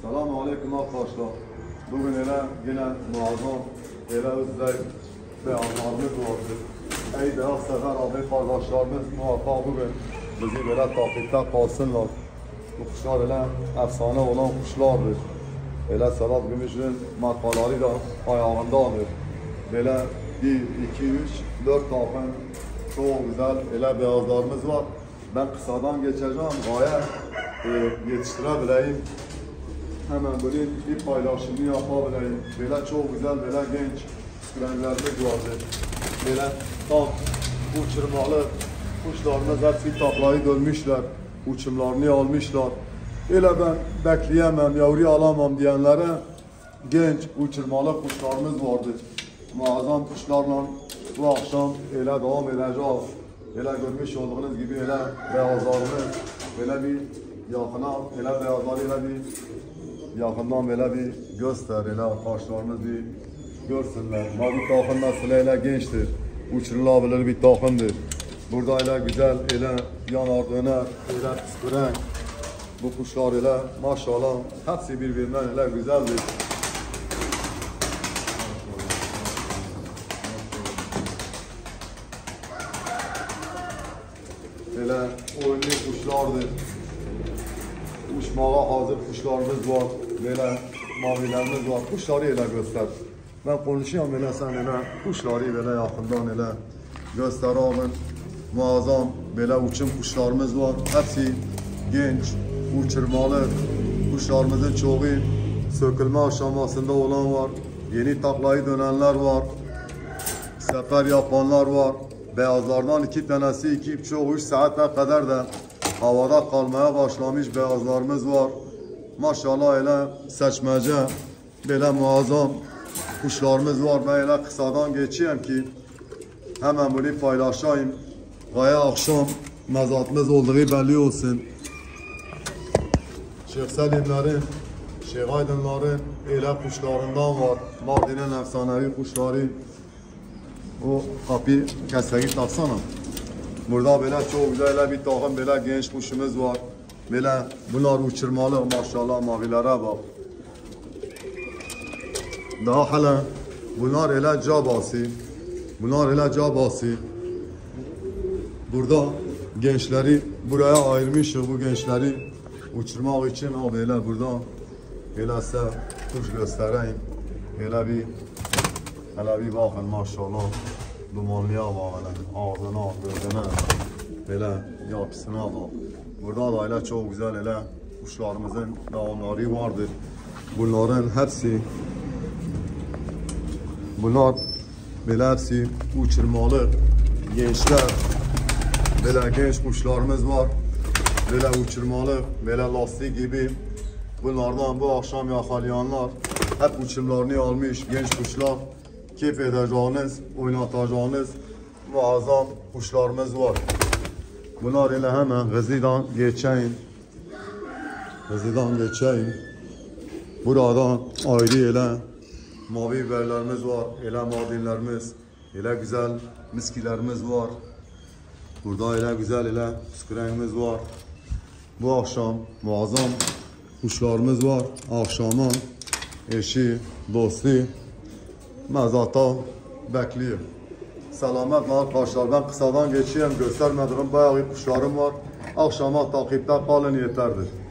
Selamun Aleyküm arkadaşlar. Bugün yine muazzam özel beyanlarımız vardı. Ey daha sefer abi kardeşlerimiz muhakkak bugün bizi böyle takipte kalsınlar. Bu kuşlar efsane olan kuşlardır. Sedat Gümüş'ün matbaları da ayağındadır. 1, 2, 3, 4 takım çok güzel beyazlarımız var. Ben kısadan geçeceğim. Gayet yetiştirebileyim. Hemen böyle bir paylaşımını yapabileyim. Böyle çok güzel, böyle genç renklerimiz vardır. Böyle tam uçurmalı kuşlarımız hepsi taklayı dönmüşler. Uçumlarını almışlar. Öyle ben bekleyemem, yavru alamam diyenlere genç uçurmalı kuşlarımız vardır. Muazzam kuşlarla bu akşam devam edeceğiz. Görmüş olduğunuz gibi beyazlarını bir yakına, beyazları bir yakından bir göster, arkadaşlarımız bir görsünler. Bu takım mesela gençtir, uçurulabilir bir takımdır. Burada güzel, yanardığına, püsküren bu kuşlar maşallah hepsi birbirinden güzeldir. Oyunlu kuşlardır. Uçmağa hazır kuşlarımız var. Böyle mavilerimiz var. Kuşları göster. Ben konuşuyorum sen kuşları yakından göster abim. Muazzam uçum kuşlarımız var. Hepsi genç, uçurmalı. Kuşlarımızın çoğu sökülme aşamasında olan var. Yeni taklayı dönenler var. Sefer yapanlar var. Beyazlardan 2 tanesi 2,5-3 saate kadar da havada kalmaya başlamış beyazlarımız var. Maşallah seçmece böyle muazzam kuşlarımız var. Ben kısadan geçeyim ki hemen bunu paylaşayım. Gaya akşam mezatımız olduğu belli olsun. Şeyh Selimlerin, Şeyh Aydınların kuşlarından var. Mardin'in efsanevi kuşları. O kapıyı kesegi taksana. Burada çok güzel bir takım genç kuşumuz var. Bunlar uçurmalı maşallah, mavilere bak. Daha hala bunlar cabası. Bunlar cabası. Burada gençleri buraya ayırmışız, bu gençleri uçurmak için burada size kuş göstereyim. Hele bir bakın maşallah, dumanlıya bakın, ağzına, gözüne, yapısına bak. Burada da çok güzel kuşlarımızın davamları vardır. Bunların hepsi, hepsi uçurmalı gençler. Genç kuşlarımız var. Uçurmalı, lastik gibi. Bunlardan bu akşam yakalayanlar hep uçumlarını almış genç kuşlar. Keyif edeceğiniz, oynatacağınız muazzam kuşlarımız var. Bunlar hemen Gızi'den geçeyim. Burada ayrı mavi biberlerimiz var, mardinlerimiz, güzel miskilerimiz var. Burada güzel püskürengimiz var. Bu akşam muazzam kuşlarımız var. Akşama eşi, dostu mezata bekliyor. Selametle arkadaşlar, ben kısadan geçeyim, göstermediğim bayağı kuşlarım var. Akşama takipte kalın yeterdir.